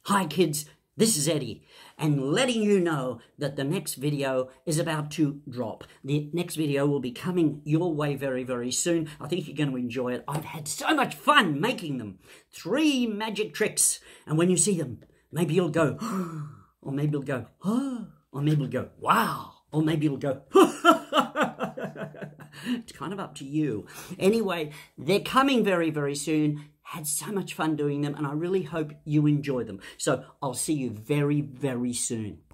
Hi kids, this is Eddie, and letting you know that the next video is about to drop. The next video will be coming your way very, very soon. I think you're going to enjoy it. I've had so much fun making them. 3 magic tricks, and when you see them, maybe you'll go, or maybe you'll go, or maybe you'll go, wow, or maybe you'll go, It's kind of up to you. Anyway, they're coming very, very soon. Had so much fun doing them, and I really hope you enjoy them. So I'll see you very, very soon.